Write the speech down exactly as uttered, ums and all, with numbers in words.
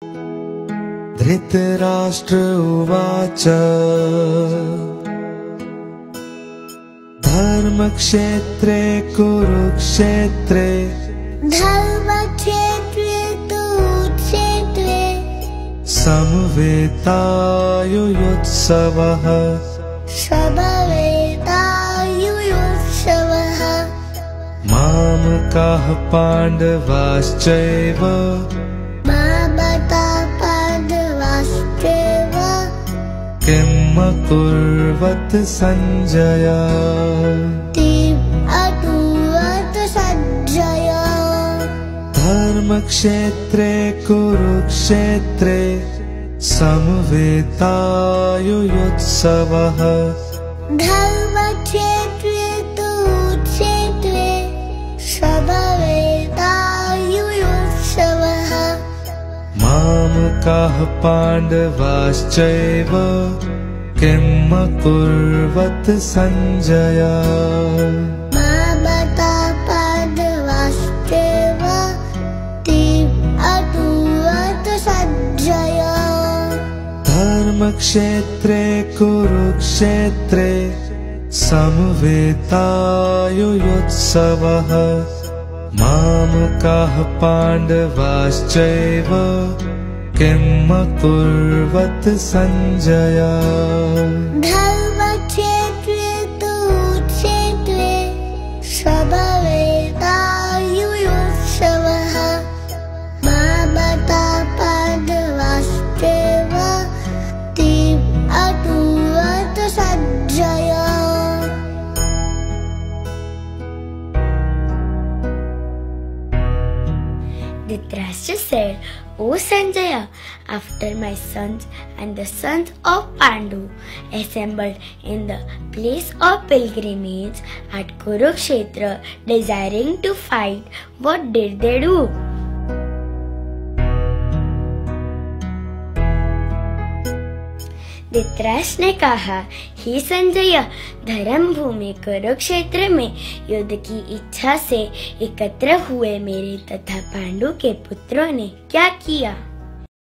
धृतराष्ट्र उवाच धर्मक्षेत्रे कुरुक्षेत्रे धर्मक्षेत्रे कुरुक्षेत्रे समवेतायुयुत्सवः समवेतायुयुत्सवः मामकाः पाण्डवाश्चैव मामकाः पाण्डवाश्चैव किम् अकुर्वत सञ्जय किम् अकुर्वत सञ्जय धर्मक्षेत्रे कुरुक्षेत्रे समवेतायुयुत्सवः धर्मक्षेत्रे कुरुक्षेत्रे समवेतायुयुत्सवः मामकाः पाण्डवाश्चैव किम् अकुर्वत सञ्जय मामकाः पाण्डवाश्चैव किम् अकुर्वत सञ्जय धर्मक्षेत्रे कुरुक्षेत्रे समवेतायुयुत्सवः मामकाः पाण्डवाश्चैव किम् अकुर्वत सञ्जय धर्मक्षेत्रे कुरुक्षेत्रे समवेतायुयुत्सवः मामकाः पाण्डवाश्चैव किम् अकुर्वत Sanjaya Dhritarashtra said, O Sanjaya, after my sons and the sons of Pandu assembled in the place of pilgrimage at Kurukshetra, desiring to fight, what did they do? Dhritarashtra ने कहा, हे संजय, धर्म भूमि कुरुक्षेत्र में युद्ध की इच्छा से एकत्र हुए मेरे तथा पांडु के पुत्रों ने क्या किया?